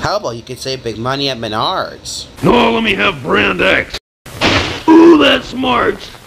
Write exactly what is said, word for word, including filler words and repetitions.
How about you could save big money at Menards? No, let me have Brand X. Ooh, that's smart.